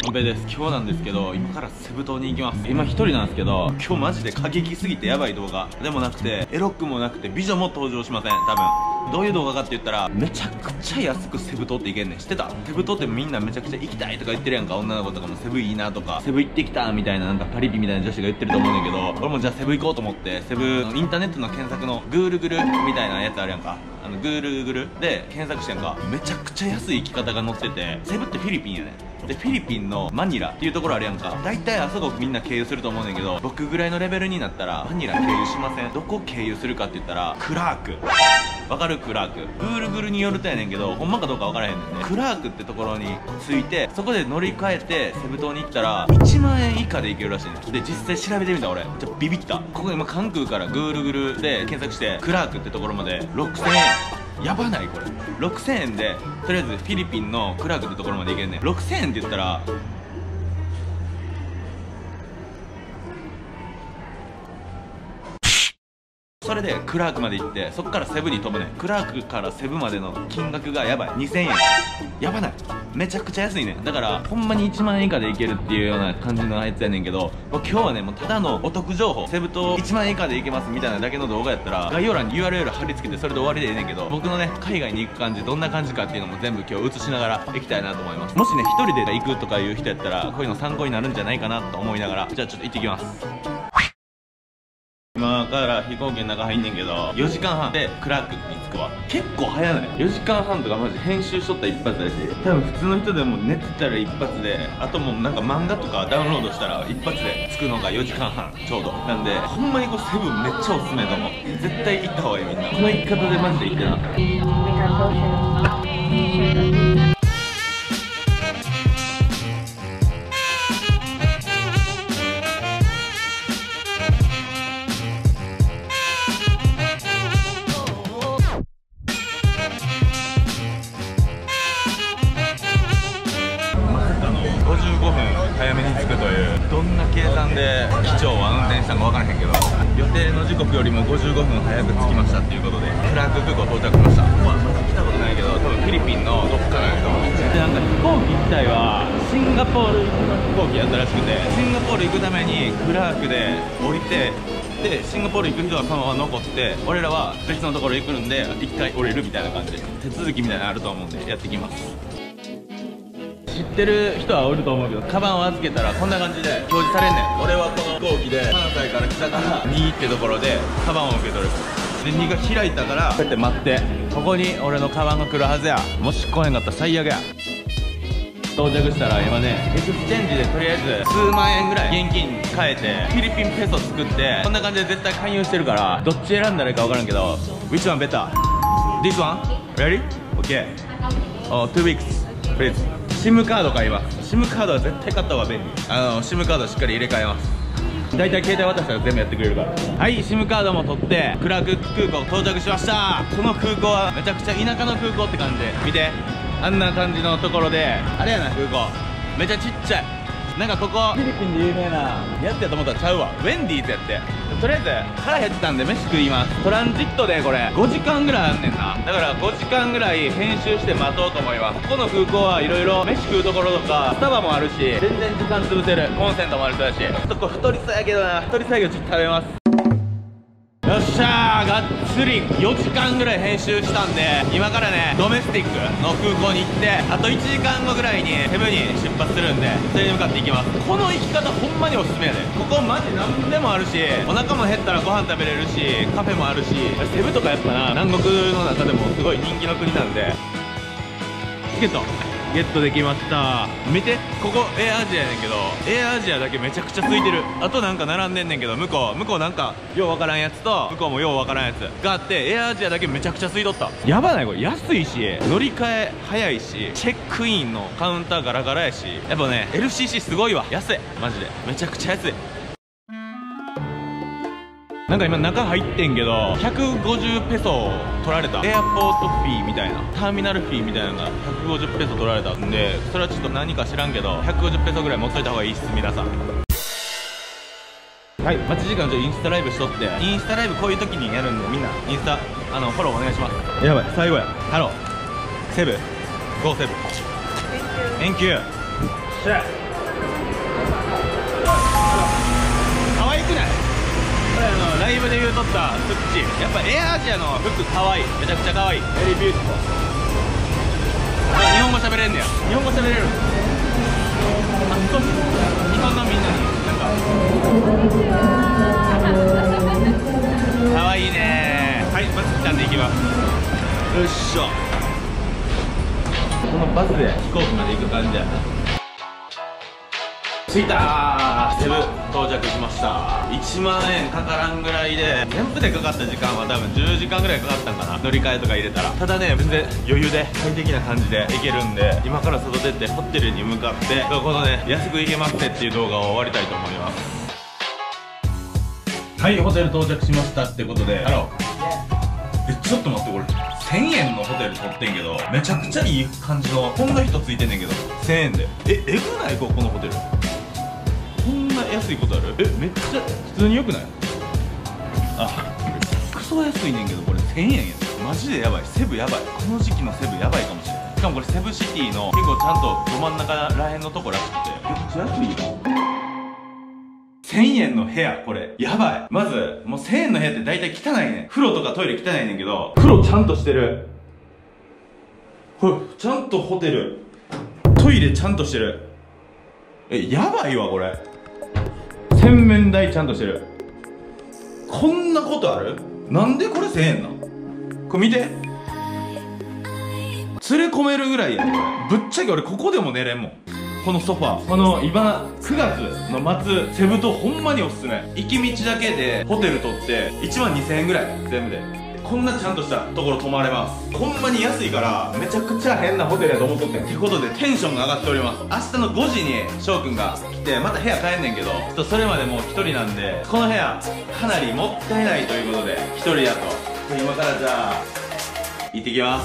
おべです。今日なんですけど、今からセブ島に行きます。今一人なんですけど、今日マジで過激すぎてやばい動画でもなくて、エロくもなくて、美女も登場しません、多分。どういう動画かって言ったら、めちゃくちゃ安くセブ島って行けんねん。知ってた？セブ島ってみんなめちゃくちゃ行きたいとか言ってるやんか。女の子とかもセブいいなとか、セブ行ってきたみたいな、なんかパリピみたいな女子が言ってると思うねんだけど、俺もじゃあセブ行こうと思って、セブのインターネットの検索のグールグルみたいなやつあるやんか。グールグルで検索してんか、めちゃくちゃ安い行き方が載ってて、セブってフィリピンやねん。でフィリピンのマニラっていうところあるやんか。大体あそこみんな経由すると思うねんけど、僕ぐらいのレベルになったらマニラ経由しません。どこ経由するかって言ったらクラーク。わかる？クラーク。グールグルによるとやねんけど、ほんまかどうかわからへんねんね。クラークってところに着いて、そこで乗り換えてセブ島に行ったら1万円以下で行けるらしいねん。で実際調べてみた俺、ちょっとビビった。ここ今関空からグールグルで検索してクラークってところまで6000円。やばないこれ。6000円でとりあえずフィリピンのクラークってところまで行けんねん。6000円って言ったらそれでクラークまで行って、そっからセブに飛ぶねん。クラークからセブまでの金額がやばい。2000円。やばない？めちゃくちゃ安いねん。だからほんまに1万円以下で行けるっていうような感じのやつやねんけど、今日はねもうただのお得情報、セブ島1万円以下で行けますみたいなだけの動画やったら概要欄に URL 貼り付けてそれで終わりでええねんけど、僕のね海外に行く感じどんな感じかっていうのも全部今日映しながら行きたいなと思います。もしね一人で行くとかいう人やったらこういうの参考になるんじゃないかなと思いながら、じゃあちょっと行ってきます。今から飛行機の中入んねんけど、4時間半でクラークに着くわ。結構早ない？ 4 時間半とかマジ編集しとったら一発だし、多分普通の人でも寝てたら一発で、あともうなんか漫画とかダウンロードしたら一発で着くのが4時間半ちょうどなんで、ほんまにこうセブンめっちゃおすすめだと思う。絶対行った方がいい。みんなこの行き方でマジで行ってな。早めに着くという、どんな計算で機長は運転したのか分からへんけど、予定の時刻よりも55分早く着きましたっていうことで、クラーク空港到着しました。まだ来たことないけど、多分フィリピンのどっかなんやと思う。でなんか飛行機自体はシンガポール飛行機やったらしくて、シンガポール行くためにクラークで降りて、でシンガポール行く人はそのまま残って、俺らは別のところ行くんで一回降りるみたいな感じで、手続きみたいなのあると思うんでやってきます。知ってる人はおると思うけど、カバンを預けたらこんな感じで表示されんねん。俺はこの飛行機で関西から来たから2ってところでカバンを受け取る。で2が開いたからこうやって待って、ここに俺のカバンが来るはずや。もし来へんかったら最悪や。到着したら今ねエクスチェンジでとりあえず数万円ぐらい現金に変えてフィリピンペソ作って、こんな感じで絶対勧誘してるから、どっち選んだらいいか分からんけど Which one better? This one? Ready? OK. Oh, 2 weeks please. SIM カード買います。 SIM カードは絶対買った方が便利。SIM カードしっかり入れ替えます。大体携帯渡したら全部やってくれるから。はい、 SIM カードも取ってクラーク空港到着しました。この空港はめちゃくちゃ田舎の空港って感じで、見てあんな感じのところで、あれやな空港めちゃちっちゃい。なんかここフィリピンで有名なやつやと思ったらちゃうわ。ウェンディーズやって。とりあえず腹減ってたんで飯食います。トランジットでこれ5時間ぐらいあんねんな。だから5時間ぐらい編集して待とうと思います。ここの空港はいろいろ飯食うところとかスタバもあるし、全然時間潰せる。コンセントもあるそうだし、ちょっとこれ太りそうやけどな。太りそうやけどちょっと食べます。よっしゃー、がっつり4時間ぐらい編集したんで、今からねドメスティックの空港に行って、あと1時間後ぐらいにセブに出発するんで、それに向かって行きます。この行き方ほんまにおすすめやで。ここマジ何でもあるし、お腹も減ったらご飯食べれるし、カフェもあるし、セブとかやっぱな南国の中でもすごい人気の国なんで。チケットゲットできました。見て、ここエアアジアやねんけど、エアアジアだけめちゃくちゃ空いてる。あとなんか並んでんねんけど、向こうなんかようわからんやつと、向こうもようわからんやつがあって、エアアジアだけめちゃくちゃ空いとった。やばないこれ。安いし乗り換え早いし、チェックインのカウンターガラガラやし、やっぱね LCC すごいわ。安いマジでめちゃくちゃ安い。なんか今中入ってんけど150ペソ取られた。エアポートフィーみたいな、ターミナルフィーみたいなのが150ペソ取られたんで、それはちょっと何か知らんけど150ペソぐらい持っといた方がいいっす皆さん。はい、待ち時間インスタライブしとって、インスタライブこういう時にやるんで、みんなインスタフォローお願いします。やばい最後や。ハローセブゴーセブ Thank you。 しゃくない？これライブで言うとったスッチ、やっぱエアアジアの服かわいい、めちゃくちゃかわいい。ベリービューティフル。日本語喋れんねや。日本語喋れる。あ、そう。日本のみんなになんかかわいいね。はい、バス来たんで行きます。よいしょ。このバスで飛行機まで行く感じやな。着いたー。セブ到着しました。1万円かからんぐらいで、全部でかかった時間は多分10時間ぐらいかかったんかな、乗り換えとか入れたら。ただね、全然余裕で快適な感じで行けるんで、今から外出てホテルに向かってこのね、安く行けますねっていう動画を終わりたいと思います。はい、ホテル到着しましたってことで、ハロー。ちょっと待って、これ1000円のホテル取ってんけど、めちゃくちゃいい感じのこんな人ついてんねんけど、1000円でえぐない？このホテルこんな安いことある？めっちゃ普通に良くない？あ、クソ安いねんけど、これ1000円やん。マジでやばい。セブやばい。この時期のセブやばいかもしれない。しかもこれセブシティの結構ちゃんとど真ん中らへんのとこらしくて、めっちゃ安いよ。1000円の部屋、これやばい。まずもう1000円の部屋って大体汚いねん。風呂とかトイレ汚いねんけど、風呂ちゃんとしてる。ちゃんとホテルトイレちゃんとしてる。やばいわこれ。洗面台ちゃんとしてる。こんなことある？なんでこれ1000円なん？これ見て、連れ込めるぐらいやねこれ。ぶっちゃけ俺ここでも寝れんもん。このソファー、今9月の末、セブ島ほんまにおすすめ。行き道だけでホテル取って1万2000円ぐらい、全部でこんなちゃんとしたところ泊まれます。ほんまに安いからめちゃくちゃ変なホテルやと思っとってん。ってことでテンションが上がっております。明日の5時に翔くんが来て、また部屋帰んねんけど、ちょっとそれまでもう1人なんで、この部屋かなりもったいないということで1人やと。今からじゃあ行ってきます。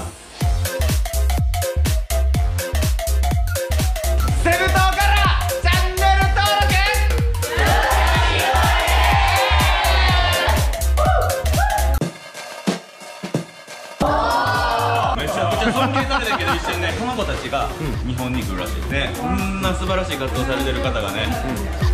セブ島からチャンネル登録めちゃくちゃ尊敬されてるけど、一瞬ね、この子たちが日本に来るらしいですね。こんな素晴らしい活動されてる方がね、